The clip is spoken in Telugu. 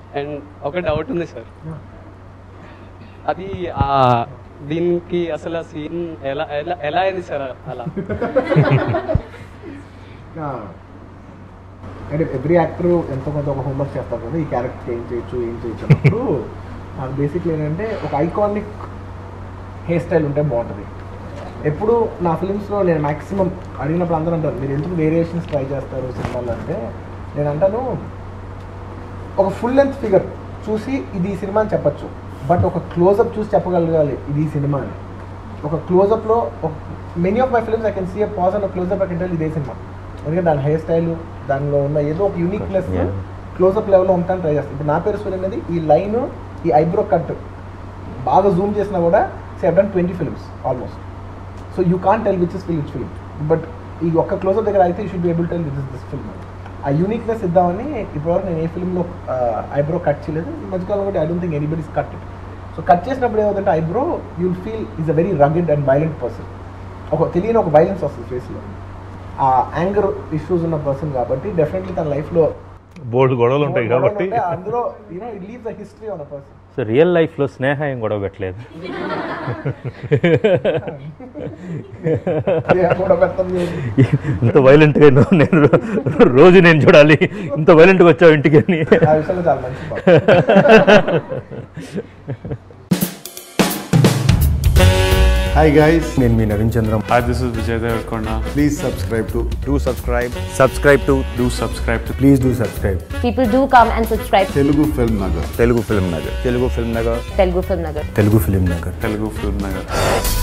అండ్ ఒక డౌట్ ఉంది సార్, అది దీనికి అసలు ఆ సీన్ ఎలా ఎలా ఎలా అయింది సార్ అలా? అంటే ఎవ్రీ యాక్టర్ ఎంతో కొంత ఒక హోంవర్క్ చేస్తారు కదా, ఈ క్యారెక్టర్ ఏం చేయొచ్చు అన్నప్పుడు బేసిక్లీ ఏంటంటే ఒక ఐకానిక్ హెయిర్ స్టైల్ ఉంటే బాగుంటుంది. ఎప్పుడు నా ఫిలిమ్స్లో నేను మ్యాక్సిమం అడిగినప్పుడు అందరూ అంటారు మీరు ఎందుకు వేరియేషన్స్ ట్రై చేస్తారు సినిమాలో అంటే, నేను అంటాను ఒక ఫుల్ లెంత్ ఫిగర్ చూసి ఇది ఈ సినిమా అని చెప్పచ్చు, బట్ ఒక క్లోజప్ చూసి చెప్పగలగాలి ఇది ఈ సినిమా అని. ఒక క్లోజప్లో many of my films I can see a pause and closeup I can tell ఇదే సినిమా, ఎందుకంటే దాని హెయిర్ స్టైల్ దానిలో ఉన్న ఏదో ఒక యూనిక్నెస్ క్లోజప్ లెవెల్లో ఉంటాను ట్రై చేస్తాను. ఇప్పుడు నా పేరు సూర్య అనేది ఈ లైన్ ఈ ఐబ్రో కట్ బాగా జూమ్ చేసినా కూడా say I done 20 films almost, so you can't tell which is which film, but ఈ ఒక్క క్లోజప్ దగ్గర అయితే you should be able tell this is this film. ఆ యూనిక్నెస్ ఇద్దామని ఇప్పటివరకు నేను ఏ ఫిల్మ్లో ఐబ్రో కట్ చేయలేదు. ఈ మధ్యకాలం కూడా I don't think anybody's cut it. So cut చేసినప్పుడు ఏమవుతుంటే eyebrow you'll feel is a very rugged and violent person, తెలియని ఒక వైలెన్స్ వస్తుంది ఫేస్లో, ఆ యాంగర్ ఇష్యూస్ ఉన్న పర్సన్ కాబట్టి డెఫినెట్లీ తన లైఫ్లో బోల్డ్ గొడవలు ఉంటాయి కాబట్టి అందులో it leaves the history on a person. So real లైఫ్లో స్నేహ ఏం గొడవ పెట్టలేదు? ఇంత వైలెంట్గా నేను రోజు నేను చూడాలి, ఇంత వైలెంట్గా వచ్చావు ఇంటికి అని. ఆ విషయంలో చాలా మంచి. Hi guys, నేను మీ Naveen Chandram. Hi, this is Vijay Devarkonda. Please subscribe to Please subscribe. People do come and subscribe. Telugu Filmnagar. Telugu Filmnagar. Telugu Filmnagar. Telugu Filmnagar. Telugu Filmnagar.